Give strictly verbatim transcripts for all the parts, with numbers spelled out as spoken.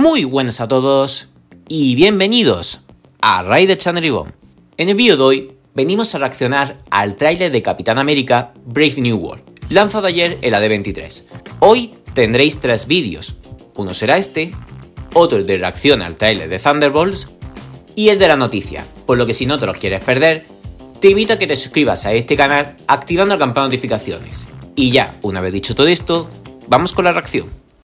Muy buenas a todos y bienvenidos a Raider Channel Ribbon. En el vídeo de hoy venimos a reaccionar al tráiler de Capitán América Brave New World, lanzado ayer en la D veintitrés. Hoy tendréis tres vídeos, uno será este, otro el de reacción al tráiler de Thunderbolts y el de la noticia, por lo que si no te los quieres perder, te invito a que te suscribas a este canal activando la campana de notificaciones. Y ya, una vez dicho todo esto, vamos con la reacción.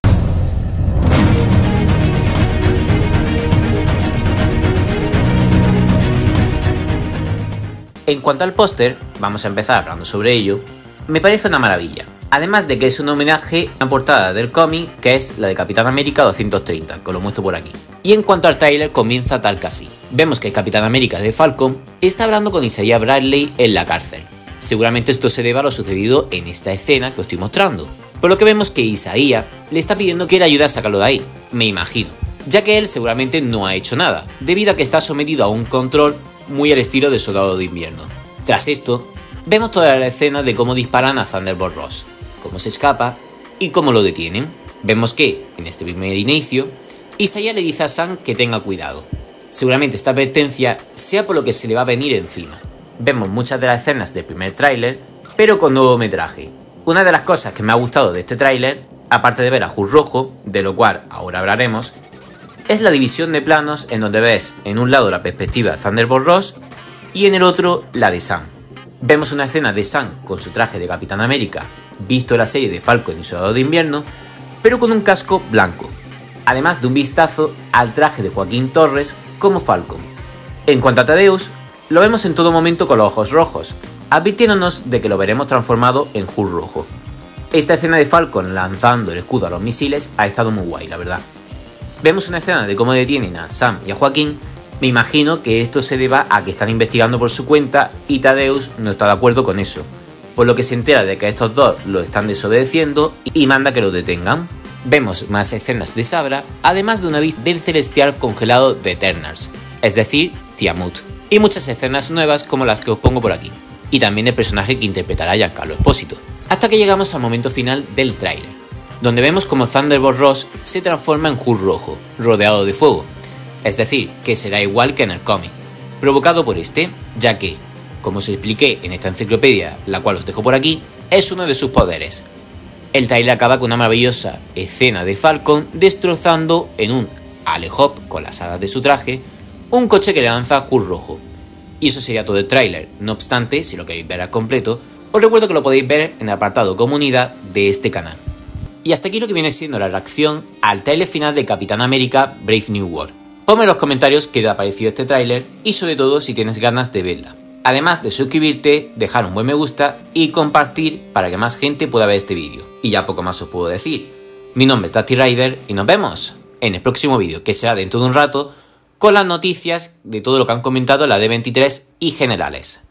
En cuanto al póster, vamos a empezar hablando sobre ello, me parece una maravilla. Además de que es un homenaje a la portada del cómic, que es la de Capitán América doscientos treinta, que os lo muestro por aquí. Y en cuanto al tráiler, comienza tal que así. Vemos que el Capitán América de Falcon está hablando con Isaiah Bradley en la cárcel. Seguramente esto se deba a lo sucedido en esta escena que os estoy mostrando. Por lo que vemos que Isaiah le está pidiendo que le ayude a sacarlo de ahí, me imagino. Ya que él seguramente no ha hecho nada, debido a que está sometido a un control muy al estilo de Soldado de Invierno. Tras esto, vemos toda la escena de cómo disparan a Thunderbolt Ross, cómo se escapa y cómo lo detienen. Vemos que, en este primer inicio, Isaiah le dice a Sam que tenga cuidado. Seguramente esta advertencia sea por lo que se le va a venir encima. Vemos muchas de las escenas del primer tráiler, pero con nuevo metraje. Una de las cosas que me ha gustado de este tráiler, aparte de ver a Hulk rojo, de lo cual ahora hablaremos, es la división de planos en donde ves en un lado la perspectiva de Thunderbolt Ross y en el otro la de Sam. Vemos una escena de Sam con su traje de Capitán América, visto en la serie de Falcon y Soldado de Invierno, pero con un casco blanco, además de un vistazo al traje de Joaquín Torres como Falcon. En cuanto a Thaddeus, lo vemos en todo momento con los ojos rojos, advirtiéndonos de que lo veremos transformado en Hulk rojo. Esta escena de Falcon lanzando el escudo a los misiles ha estado muy guay, la verdad. Vemos una escena de cómo detienen a Sam y a Joaquín. Me imagino que esto se deba a que están investigando por su cuenta y Thaddeus no está de acuerdo con eso, por lo que se entera de que estos dos lo están desobedeciendo y manda que lo detengan. Vemos más escenas de Sabra, además de una vista del celestial congelado de Eternals, es decir, Tiamut, y muchas escenas nuevas como las que os pongo por aquí, y también el personaje que interpretará Giancarlo Espósito, hasta que llegamos al momento final del tráiler, donde vemos como Thunderbolt Ross se transforma en Hulk rojo, rodeado de fuego, es decir, que será igual que en el cómic, provocado por este, ya que, como os expliqué en esta enciclopedia, la cual os dejo por aquí, es uno de sus poderes. El trailer acaba con una maravillosa escena de Falcon destrozando en un Alehop con las alas de su traje, un coche que le lanza Hulk rojo. Y eso sería todo el tráiler. No obstante, si lo queréis ver al completo, os recuerdo que lo podéis ver en el apartado comunidad de este canal. Y hasta aquí lo que viene siendo la reacción al tráiler final de Capitán América Brave New World. Ponme en los comentarios qué te ha parecido este tráiler y sobre todo si tienes ganas de verla. Además de suscribirte, dejar un buen me gusta y compartir para que más gente pueda ver este vídeo. Y ya poco más os puedo decir. Mi nombre es Tati Raider y nos vemos en el próximo vídeo, que será dentro de un rato, con las noticias de todo lo que han comentado en la D veintitrés y generales.